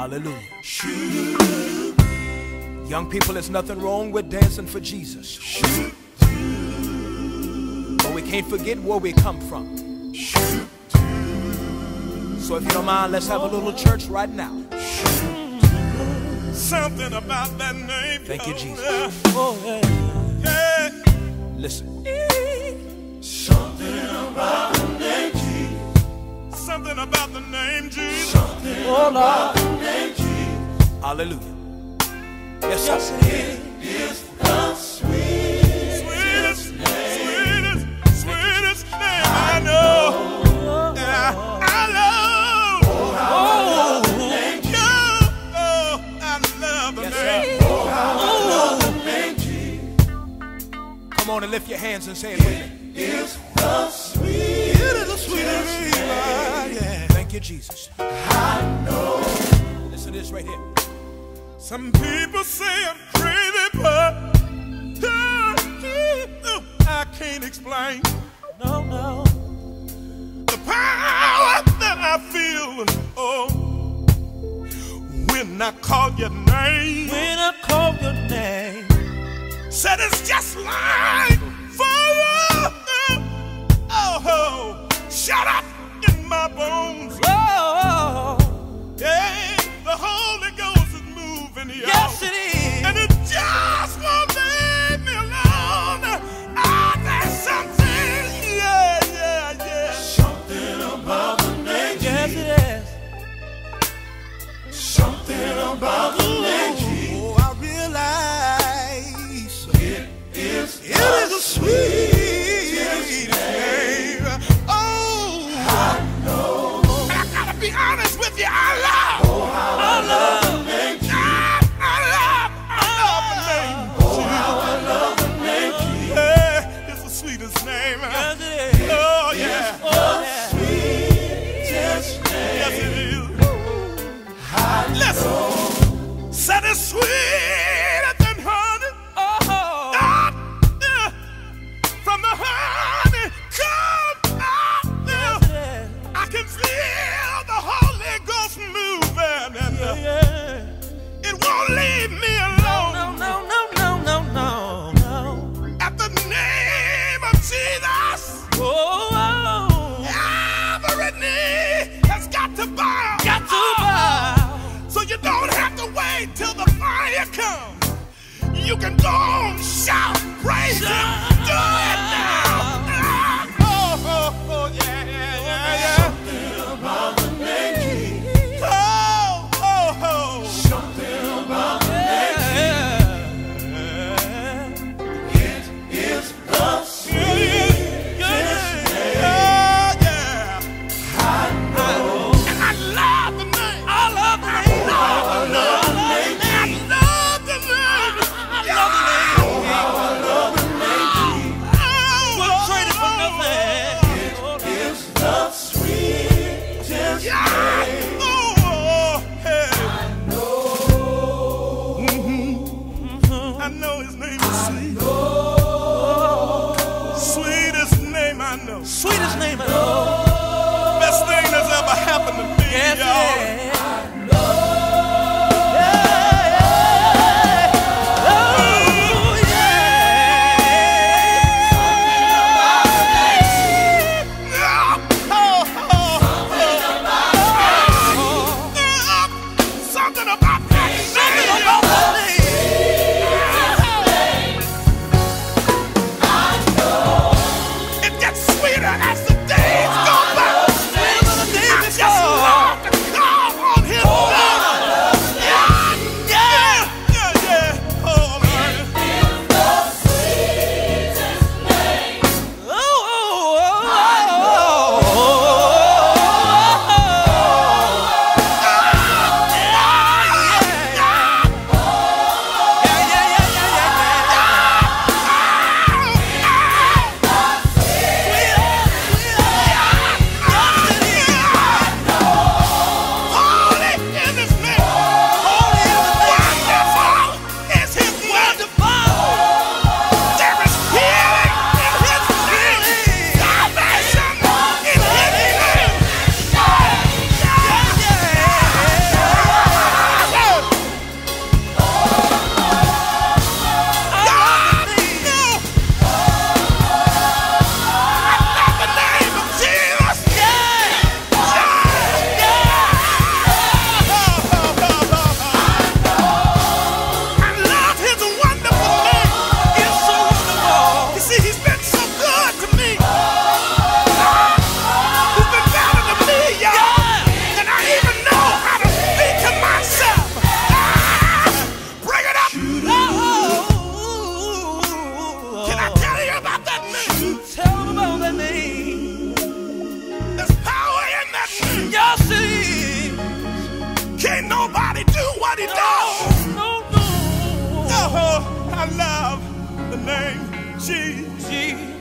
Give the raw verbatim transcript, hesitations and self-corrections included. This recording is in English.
Hallelujah. Young people, there's nothing wrong with dancing for Jesus. But we can't forget where we come from. So if you don't mind, let's have a little church right now. Something about that name. Thank you, Jesus. Oh, yeah. Yeah. Listen. Something about the name Jesus. Something about the name Jesus. Something oh, about the name Jesus. Hallelujah. Yes, sir. Yes, it is the sweetest, sweetest, sweetest, sweetest name I know. Yeah, I love. Oh, I love the name Jesus. Oh, I love the yes, name. Sir. Oh, I love the name Jesus. Come on and lift your hands and say it with me. It's the sweetest, it is the sweetest name. Yeah. Thank you, Jesus. I know. Listen to this right here. Some people say I'm crazy, but uh, I can't explain. No, no. The power that I feel, oh, when I call your name. When I call your name. Said it's just like fire. Oh, oh, shut up in my bones. Oh, yeah, the Holy Ghost is moving here. Yes, it is. And it just won't leave me alone. Ah, there's something, yeah, yeah, yeah. Something about the name. Yes, it is. Something about the name. Oh, I realize it is. It is a sweet. Be honest with you, I love, oh, I love, I love the name Jesus. I, I love, I love the name Jesus. Oh, how I love the name Jesus. Yeah, it's the sweetest name. Yes, it is. Oh, yeah. Oh, yeah. Sweetest name. Yes, it is. Listen, said it's sweeter than honey. Oh, ah, yeah. From the honey come out. Yeah. I can feel moving and uh, yeah, yeah. It won't leave me alone. No, no, no, no, no, no, no. At the name of Jesus, oh, oh. Every knee has got to bow. Got to bow. So you don't have to wait till the fire comes. You can go on, shout, praise Him, do it now. Ah, oh, oh, oh, yeah, yeah, yeah, yeah. Something about the name Jesus. Sweetest name I know. Best thing that's ever happened to me, yes, y'all. Yeah. As the days go love the name Jesus.